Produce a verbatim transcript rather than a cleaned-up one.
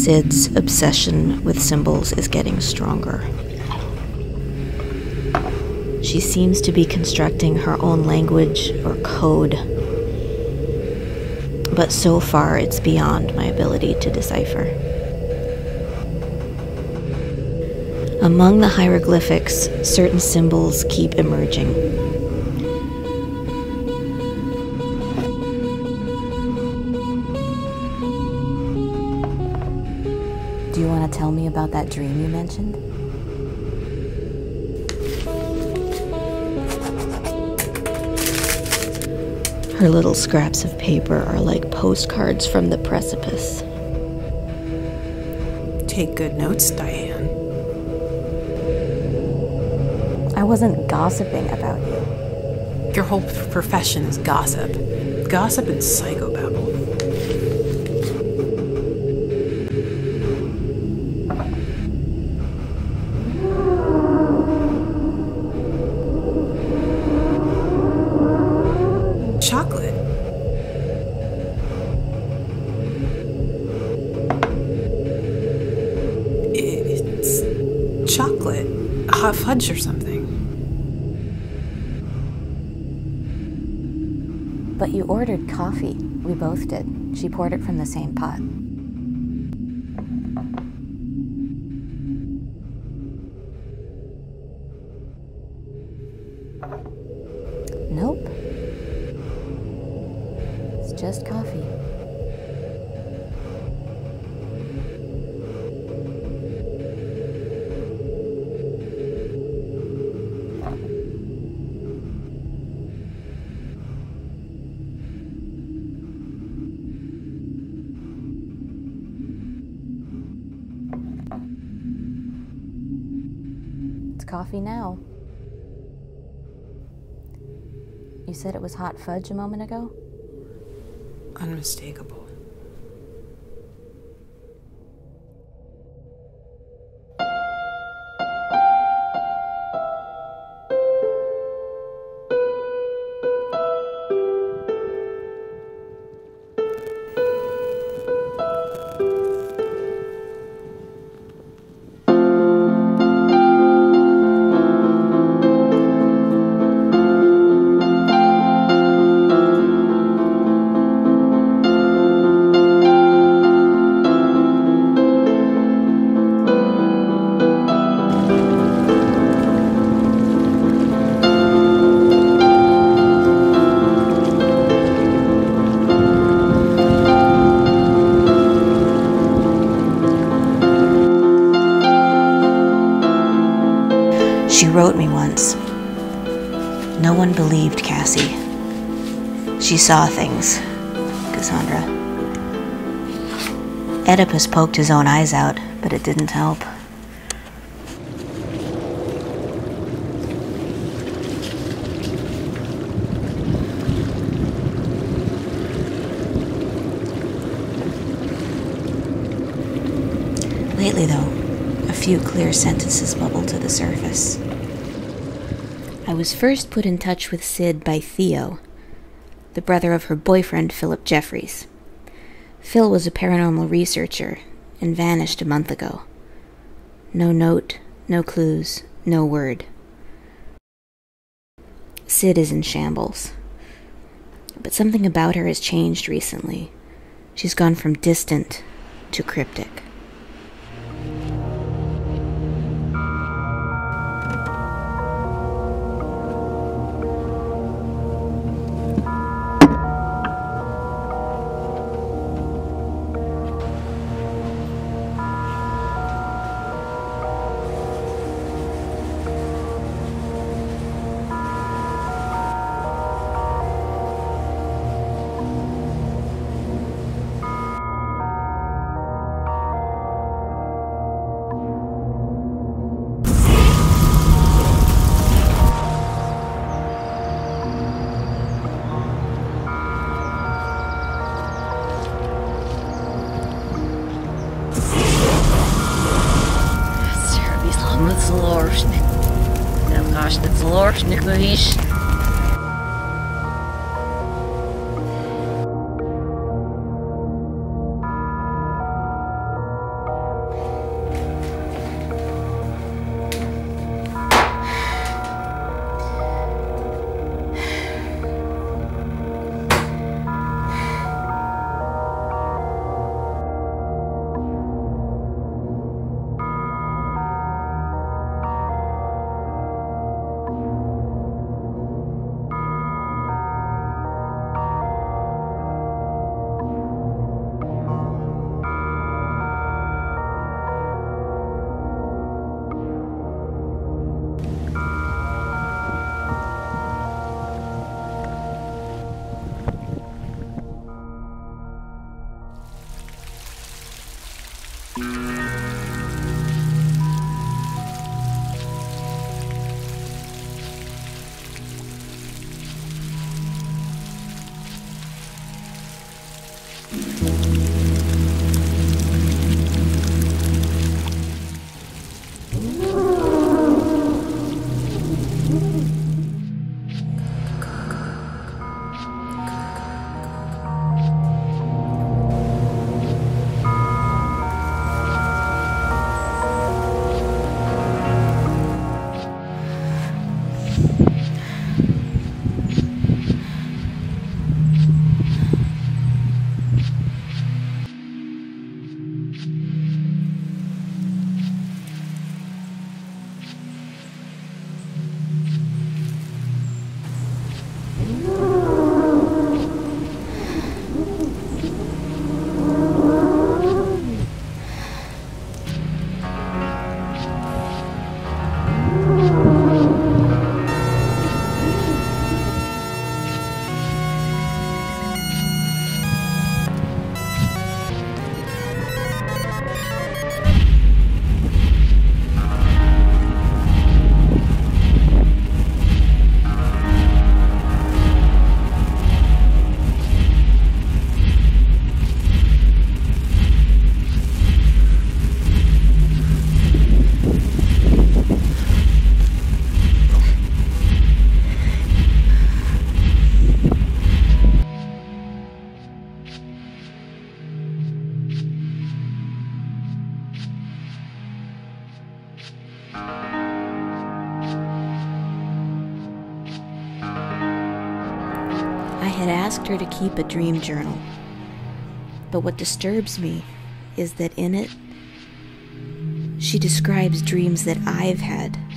Sid's obsession with symbols is getting stronger. She seems to be constructing her own language or code, but so far it's beyond my ability to decipher. Among the hieroglyphics, certain symbols keep emerging. Do you want to tell me about that dream you mentioned? Her little scraps of paper are like postcards from the precipice. Take good notes, Diane. I wasn't gossiping about you. Your whole profession is gossip. Gossip and psychobabble. Chocolate. It's chocolate. Hot fudge or something. But you ordered coffee. We both did. She poured it from the same pot. Nope. It's just coffee. Coffee now. You said it was hot fudge a moment ago? Unmistakable. She wrote me once. No one believed Cassie. She saw things, Cassandra. Oedipus poked his own eyes out, but it didn't help. Lately, though, a few clear sentences bubbled to the surface. I was first put in touch with Sid by Theo, the brother of her boyfriend, Philip Jeffries. Phil was a paranormal researcher and vanished a month ago. No note, no clues, no word. Sid is in shambles. But something about her has changed recently. She's gone from distant to cryptic. I had asked her to keep a dream journal, but what disturbs me is that in it, she describes dreams that I've had